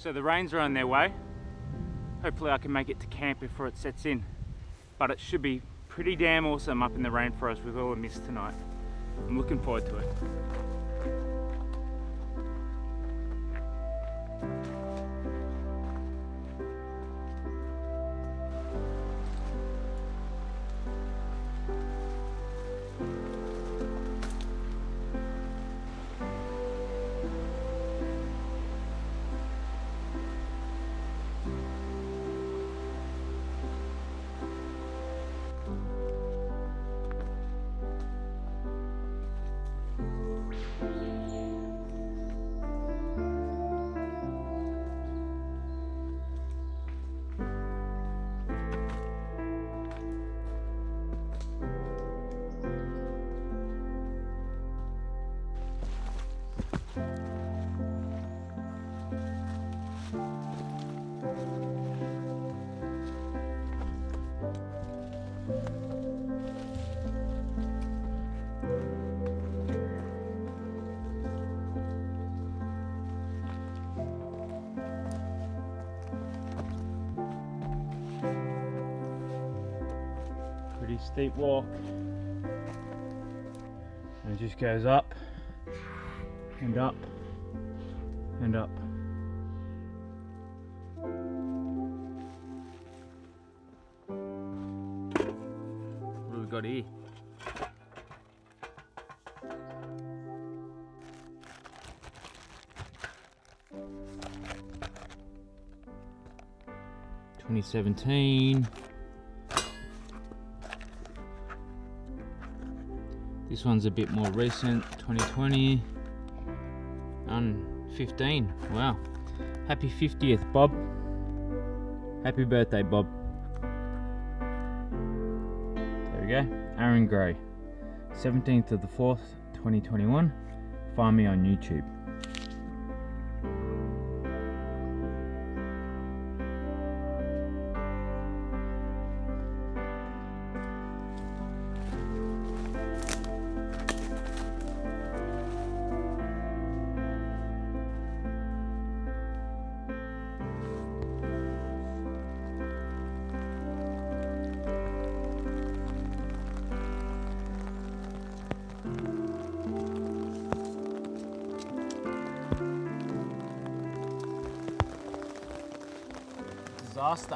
So the rains are on their way. Hopefully I can make it to camp before it sets in. But it should be pretty damn awesome up in the rainforest with all the mist tonight. I'm looking forward to it. Pretty steep walk, and it just goes up and up and up. What have we got here? $2017. This one's a bit more recent, 2020. And 15. Wow. Happy 50th, Bob. Happy birthday, Bob. There we go. Aaron Gray. 17th of the 4th, 2021. Find me on YouTube. Disaster.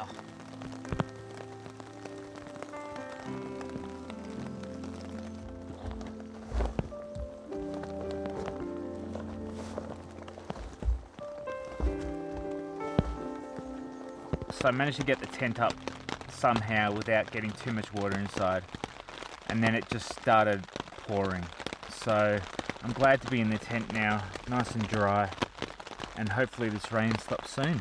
So I managed to get the tent up somehow without getting too much water inside, and then it just started pouring. So I'm glad to be in the tent now, nice and dry, and hopefully this rain stops soon.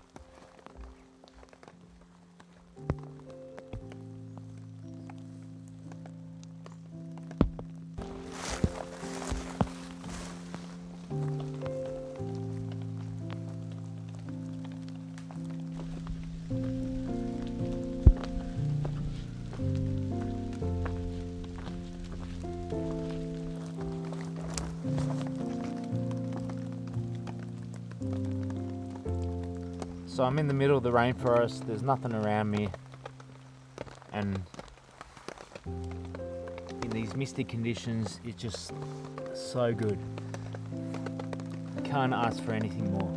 So I'm in the middle of the rainforest, there's nothing around me, and in these misty conditions it's just so good. I can't ask for anything more.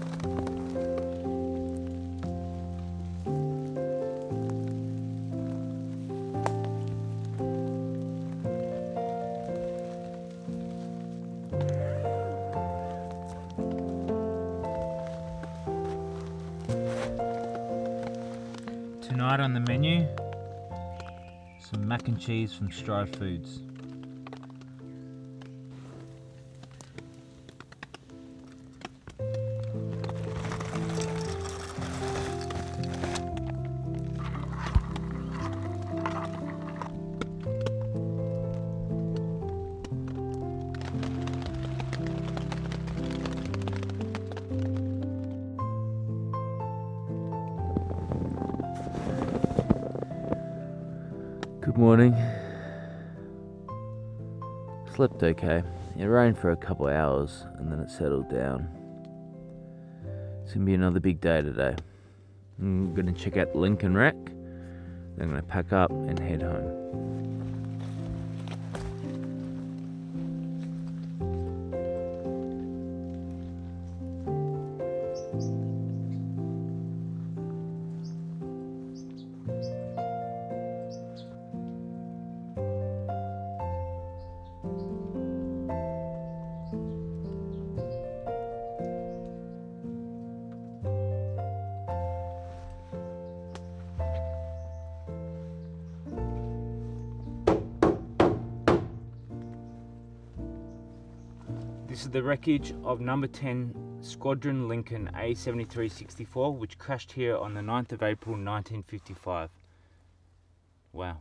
Tonight on the menu, some mac and cheese from Strive Foods. Good morning. Slept okay. It rained for a couple of hours and then it settled down. It's gonna be another big day today. I'm gonna check out the Lincoln Wreck. Then I'm gonna pack up and head home. This is the wreckage of number 10 Squadron Lincoln A7364, which crashed here on the 9th of April 1955. Wow.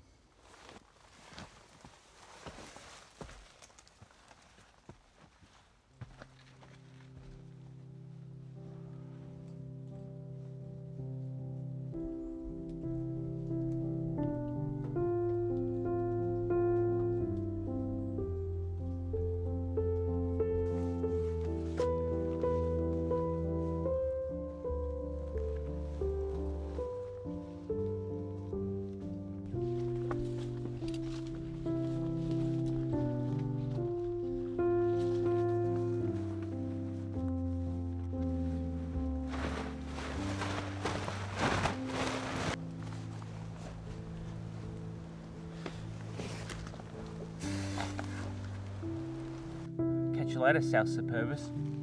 Catch you later, South Superbus.